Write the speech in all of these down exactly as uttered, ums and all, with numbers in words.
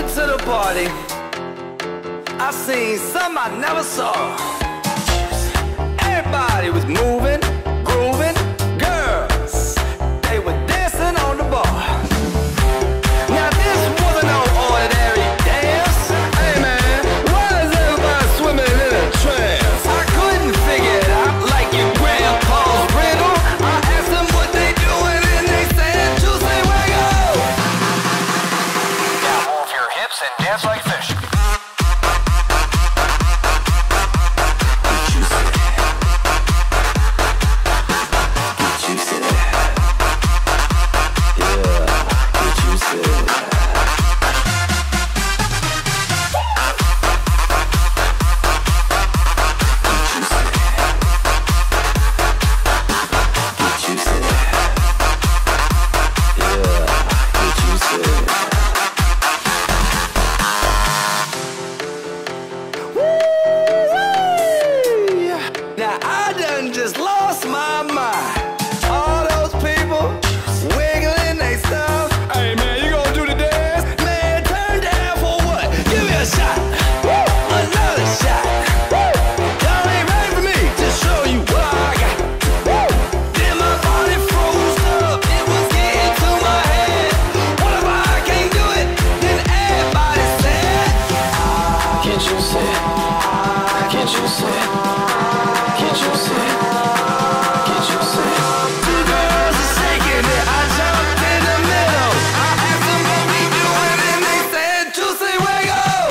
into the party, I seen some I never saw. Everybody was moving, grooving. Girls, they were dancing on the bar. Now this wasn't no ordinary dance. Hey man, why is everybody swimming in a trance? I couldn't figure it out like your grandpa's riddle. I asked them what they doing and they said, Juicy Wiggle. Now move your hips and dance like fish. Now I done just lost my mind. All those people wiggling they stuff. Hey man, you gonna do the dance? Man, turn down for what? Give me a shot. Woo! Another shot. Woo! Y'all ain't ready for me to show you what I got. Woo! Then my body froze up. It was getting to my head. What if I can't do it? Then everybody said, Can't you say? Can't you say? Can't you say? Can't you say? two girls are shaking it. I jumped in the middle. I asked them what we doing and they said, Juicy Wiggle.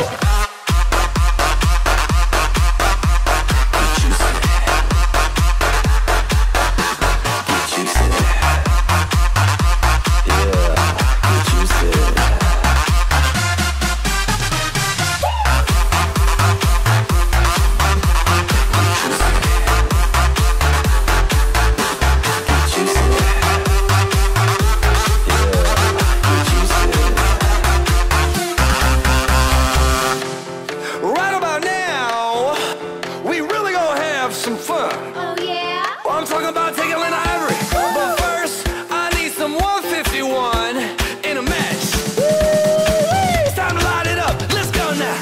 Right about now, we really gonna have some fun. Oh yeah? Well, I'm talking about tickling ivory. But first, I need some one fifty-one in a match. Woo-wee! It's time to light it up. Let's go now.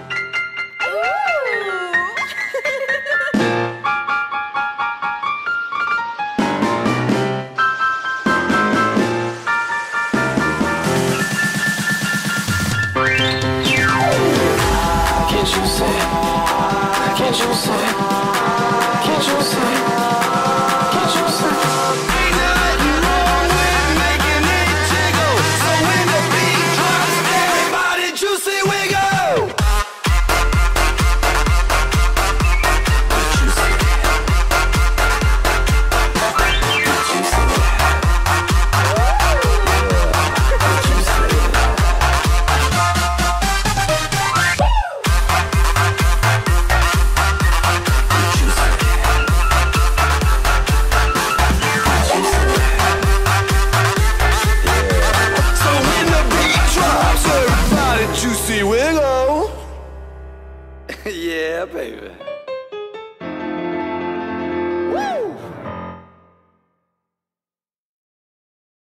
Can't you say? Can't you say? Can't you say? Can't you say? Ain't nothing wrong with making it jiggle. So when the beat drops, everybody Juicy Wiggle. So when the beat drops, everybody Juicy Wiggle. Yeah, baby.